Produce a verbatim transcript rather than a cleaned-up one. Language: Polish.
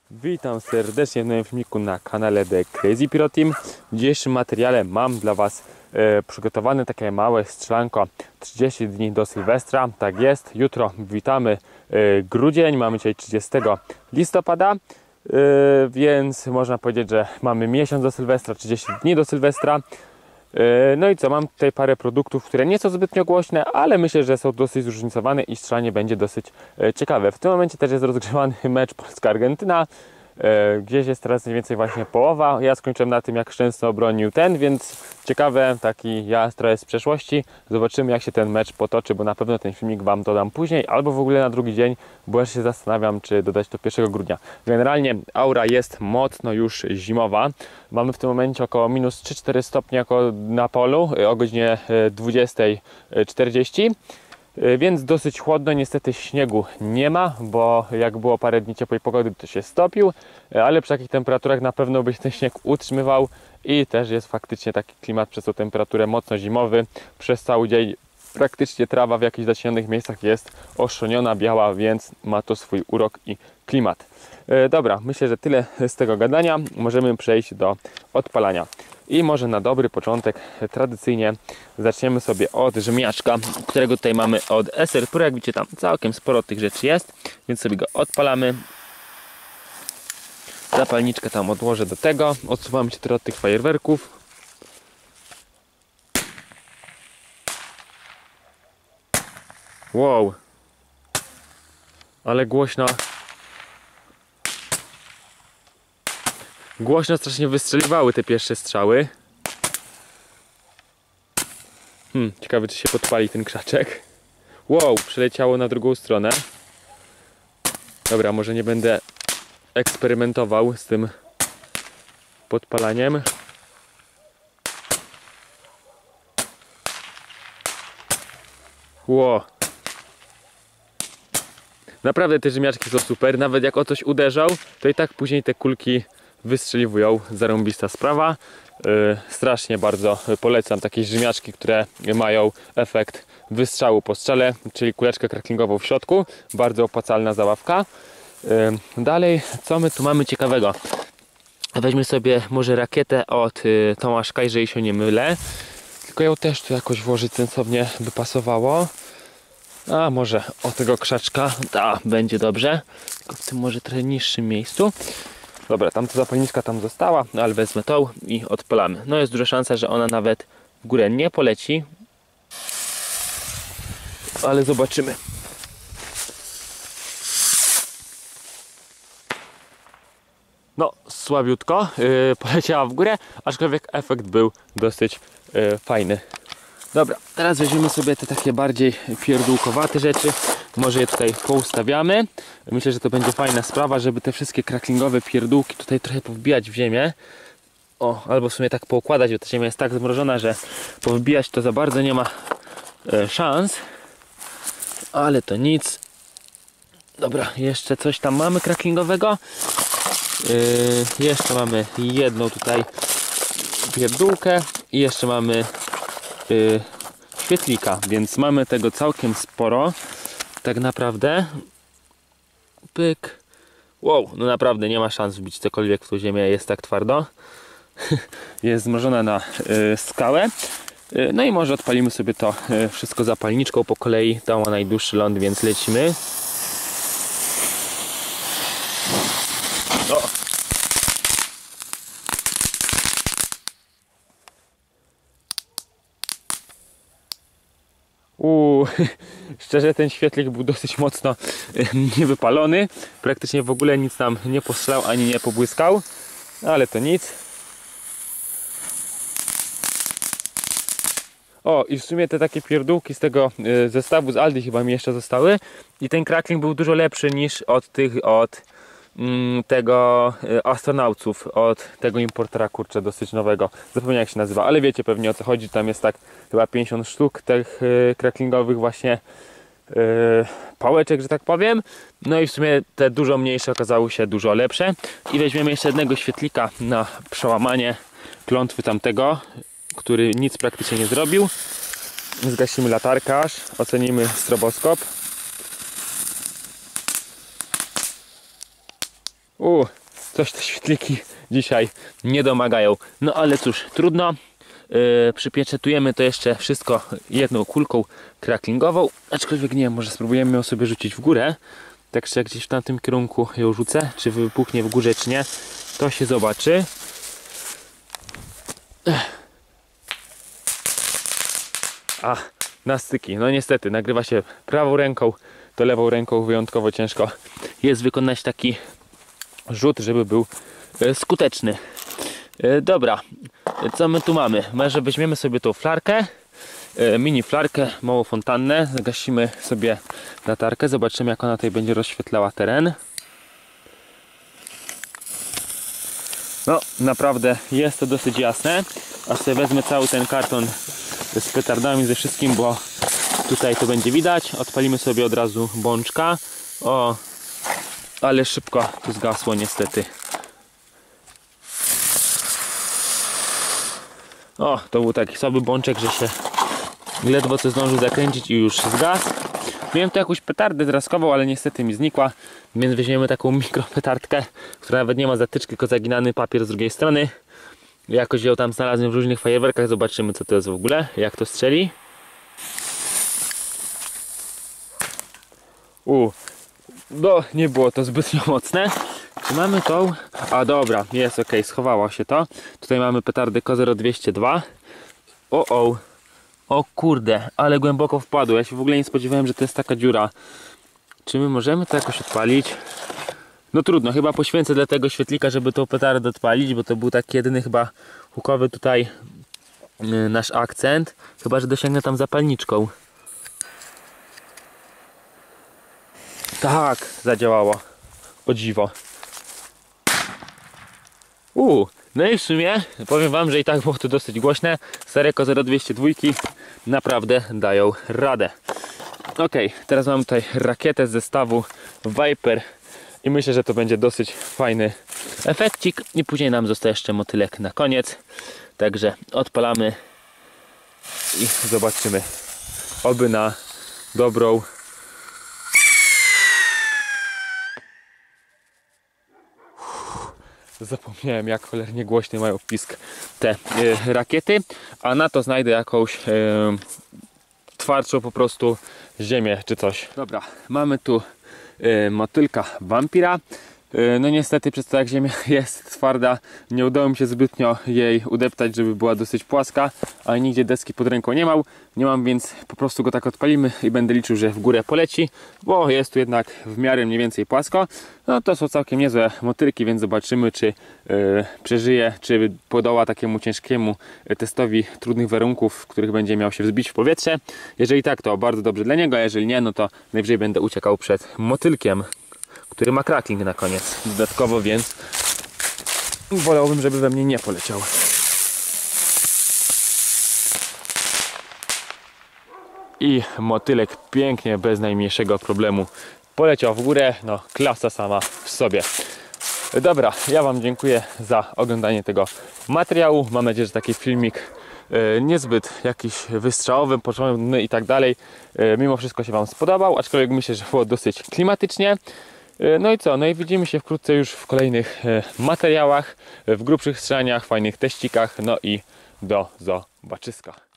Witam serdecznie w nowym filmiku na kanale The Crazy Pyro Team. W dzisiejszym materiale mam dla Was e, przygotowane takie małe strzelanko trzydzieści dni do Sylwestra. Tak jest, jutro witamy e, grudzień, mamy dzisiaj trzydziestego listopada, e, więc można powiedzieć, że mamy miesiąc do Sylwestra, trzydzieści dni do Sylwestra. No i co, mam tutaj parę produktów, które nie są zbytnio głośne, ale myślę, że są dosyć zróżnicowane i strzelanie będzie dosyć ciekawe. W tym momencie też jest rozgrzewany mecz Polska-Argentyna. Gdzieś jest teraz mniej więcej właśnie połowa. Ja skończyłem na tym, jak Szczęsny obronił ten, więc ciekawe, taki ja trochę z przeszłości. Zobaczymy, jak się ten mecz potoczy, bo na pewno ten filmik Wam dodam później, albo w ogóle na drugi dzień, bo jeszcze się zastanawiam, czy dodać to pierwszego grudnia. Generalnie aura jest mocno już zimowa. Mamy w tym momencie około minus trzy cztery stopnie na polu o godzinie dwudziestej czterdzieści. Więc dosyć chłodno, niestety śniegu nie ma, bo jak było parę dni ciepłej pogody, to się stopił, ale przy takich temperaturach na pewno by się ten śnieg utrzymywał i też jest faktycznie taki klimat przez tą temperaturę mocno zimowy. Przez cały dzień praktycznie trawa w jakichś zacienionych miejscach jest oszroniona, biała, więc ma to swój urok i klimat. Dobra, myślę, że tyle z tego gadania. Możemy przejść do odpalania. I może na dobry początek tradycyjnie zaczniemy sobie od rzemiaczka, którego tutaj mamy od S R Pro. Jak widzicie, tam całkiem sporo tych rzeczy jest, więc sobie go odpalamy. Zapalniczkę tam odłożę do tego. Odsuwamy się trochę od tych fajerwerków. Wow, ale głośno. Głośno strasznie wystrzeliwały te pierwsze strzały. Hmm, ciekawe, czy się podpali ten krzaczek. Wow, przeleciało na drugą stronę. Dobra, może nie będę eksperymentował z tym podpalaniem. Wow. Naprawdę te rzemiaczki są super. Nawet jak o coś uderzał, to i tak później te kulki wystrzeliwują. Zarąbista sprawa. Yy, strasznie bardzo polecam takie rzemiaczki, które mają efekt wystrzału po strzale, czyli kuleczkę cracklingową w środku. Bardzo opłacalna zabawka. Yy, dalej, co my tu mamy ciekawego? Weźmy sobie może rakietę od yy, Tomaszka, jeżeli się nie mylę. Tylko ją też tu jakoś włożyć sensownie by pasowało. A może o tego krzaczka, da, będzie dobrze. Tylko w tym może trochę niższym miejscu. Dobra, tam ta zapalniczka tam została, no ale wezmę tą i odpalamy. No jest duża szansa, że ona nawet w górę nie poleci. Ale zobaczymy. No, słabiutko yy, poleciała w górę, aczkolwiek efekt był dosyć yy, fajny. Dobra, teraz weźmiemy sobie te takie bardziej pierdółkowate rzeczy. Może je tutaj poustawiamy. Myślę, że to będzie fajna sprawa, żeby te wszystkie cracklingowe pierdółki tutaj trochę powbijać w ziemię. O, albo w sumie tak poukładać, bo ta ziemia jest tak zmrożona, że powbijać to za bardzo nie ma e, szans. Ale to nic. Dobra, jeszcze coś tam mamy cracklingowego. Yy, jeszcze mamy jedną tutaj pierdółkę i jeszcze mamy Yy, świetlika, więc mamy tego całkiem sporo tak naprawdę. Pyk. Wow, no naprawdę nie ma szans wbić cokolwiek w tą ziemię, jest tak twardo. Jest zmrożona na yy, skałę. Yy, no i może odpalimy sobie to yy, wszystko zapalniczką po kolei. Ta ma najdłuższy ląd, więc lecimy. O. Uuu, szczerze ten świetlik był dosyć mocno niewypalony. Praktycznie w ogóle nic tam nie postrzelał ani nie pobłyskał. Ale to nic. O, i w sumie te takie pierdółki z tego zestawu z Aldi chyba mi jeszcze zostały. I ten crackling był dużo lepszy niż od tych, od mm, tego astronautów, od tego importera, kurczę, dosyć nowego. Zapomniałem, jak się nazywa, ale wiecie pewnie o co chodzi. Tam jest tak chyba pięćdziesiąt sztuk tych y, cracklingowych właśnie y, pałeczek, że tak powiem. No i w sumie te dużo mniejsze okazały się dużo lepsze. I weźmiemy jeszcze jednego świetlika na przełamanie klątwy tamtego, który nic praktycznie nie zrobił. Zgasimy latarkę aż, ocenimy stroboskop. U, coś te świetliki dzisiaj nie domagają. No ale cóż, trudno. Yy, przypieczetujemy to jeszcze wszystko jedną kulką cracklingową. Aczkolwiek nie wiem, może spróbujemy ją sobie rzucić w górę. Tak że gdzieś w tamtym kierunku ją rzucę. Czy wybuchnie w górze, czy nie, to się zobaczy. A, na styki. No niestety, nagrywa się prawą ręką, to lewą ręką wyjątkowo ciężko jest wykonać taki rzut, żeby był skuteczny. Dobra, co my tu mamy? Może weźmiemy sobie tą flarkę, mini flarkę, małą fontannę, zagasimy sobie latarkę, zobaczymy jak ona tutaj będzie rozświetlała teren. No naprawdę jest to dosyć jasne, a sobie wezmę cały ten karton z petardami, ze wszystkim, bo tutaj to będzie widać. Odpalimy sobie od razu bączka. O, ale szybko tu zgasło niestety. O, to był taki słaby bączek, że się ledwo co zdążył zakręcić i już zgasł. Miałem tu jakąś petardę draskową, ale niestety mi znikła, więc weźmiemy taką mikropetardkę, która nawet nie ma zatyczki, tylko zaginany papier z drugiej strony. Jakoś ją tam znalazłem w różnych fajerwerkach, zobaczymy co to jest w ogóle, jak to strzeli. U, no nie było to zbytnio mocne. Czy mamy tą? A dobra, jest ok, schowało się to. Tutaj mamy petardy K zero dwieście dwa. O o, o kurde, ale głęboko wpadło. Ja się w ogóle nie spodziewałem, że to jest taka dziura. Czy my możemy to jakoś odpalić? No trudno, chyba poświęcę dla tego świetlika, żeby tą petardę odpalić, bo to był taki jedyny chyba hukowy tutaj yy, nasz akcent. Chyba że dosięgnę tam zapalniczką. Tak, zadziałało. O dziwo. Uuu, no i w sumie powiem wam, że i tak było to dosyć głośne. Stare K zero dwieście dwa naprawdę dają radę. Ok, teraz mam tutaj rakietę z zestawu Viper i myślę, że to będzie dosyć fajny efekcik. I później nam zostaje jeszcze motylek na koniec. Także odpalamy i zobaczymy. Oby na dobrą. Zapomniałem, jak cholernie głośny mają pisk te y, rakiety, a na to znajdę jakąś y, twardszą po prostu ziemię czy coś. Dobra, mamy tu y, motylka wampira. Y, no niestety przez to jak ziemia jest twarda, nie udało mi się zbytnio jej udeptać, żeby była dosyć płaska, a nigdzie deski pod ręką nie mam. Nie mam, więc po prostu go tak odpalimy i będę liczył, że w górę poleci, bo jest tu jednak w miarę mniej więcej płasko. No to są całkiem niezłe motylki, więc zobaczymy, czy yy, przeżyje, czy podoła takiemu ciężkiemu testowi trudnych warunków, w których będzie miał się wzbić w powietrze. Jeżeli tak, to bardzo dobrze dla niego, a jeżeli nie, no to najwyżej będę uciekał przed motylkiem, który ma crackling na koniec dodatkowo, więc wolałbym, żeby we mnie nie poleciał. I motylek pięknie, bez najmniejszego problemu poleciał w górę. No, klasa sama w sobie. Dobra, ja wam dziękuję za oglądanie tego materiału. Mam nadzieję, że taki filmik e, niezbyt jakiś wystrzałowy, początkowy i tak dalej, e, mimo wszystko się wam spodobał, aczkolwiek myślę, że było dosyć klimatycznie. No i co? No i widzimy się wkrótce już w kolejnych materiałach, w grubszych strzelaniach, fajnych teścikach, no i do zobaczyska.